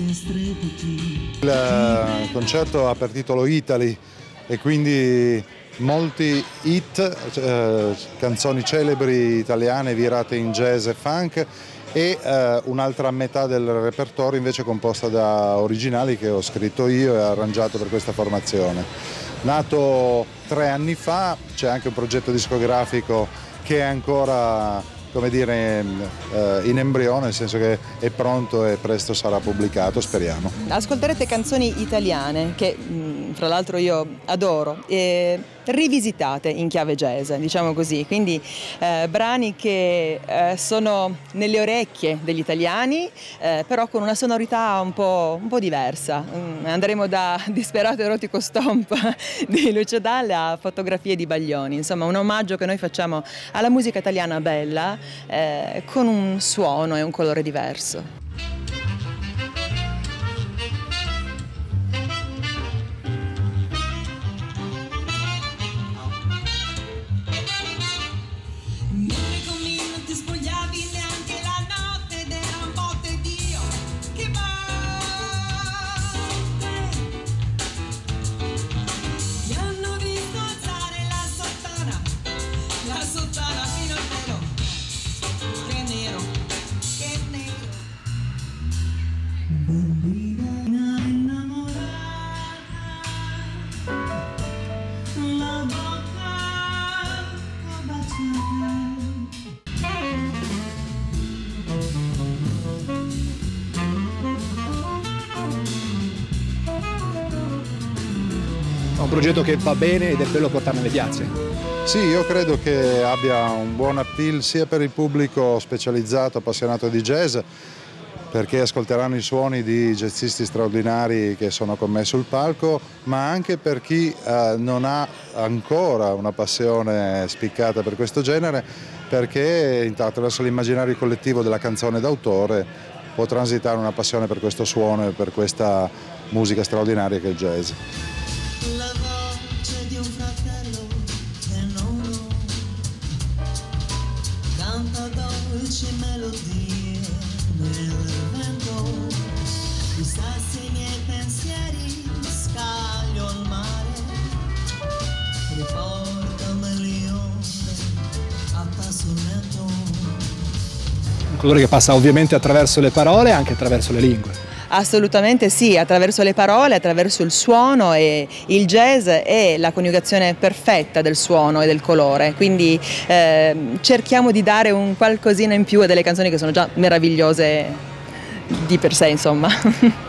Il concerto ha per titolo Italy e quindi molti hit, canzoni celebri italiane virate in jazz e funk, e un'altra metà del repertorio invece composta da originali che ho scritto io e arrangiato per questa formazione. Nato 3 anni fa, c'è anche un progetto discografico che è ancora, come dire, in embrione, nel senso che è pronto e presto sarà pubblicato, speriamo. Ascolterete canzoni italiane che fra l'altro io adoro, rivisitate in chiave jazz, diciamo così, quindi brani che sono nelle orecchie degli italiani, però con una sonorità un po' diversa. Andremo da Disperato erotico stomp di Lucio Dalla a Fotografie di Baglioni, insomma un omaggio che noi facciamo alla musica italiana bella, con un suono e un colore diverso. È un progetto che va bene ed è bello portarlo nelle piazze. Sì, io credo che abbia un buon appeal sia per il pubblico specializzato, appassionato di jazz, perché ascolteranno i suoni di jazzisti straordinari che sono con me sul palco, ma anche per chi non ha ancora una passione spiccata per questo genere, perché attraverso l'immaginario collettivo della canzone d'autore può transitare una passione per questo suono e per questa musica straordinaria che è il jazz. La voce di un fratello che non ho, canta dolci melodie nel vento, distratti i miei pensieri, scaglio al mare, riportameli onde a passo lento. Un colore che passa ovviamente attraverso le parole e anche attraverso le lingue. Assolutamente sì, attraverso le parole, attraverso il suono, e il jazz è la coniugazione perfetta del suono e del colore, quindi cerchiamo di dare un qualcosina in più a delle canzoni che sono già meravigliose di per sé, insomma.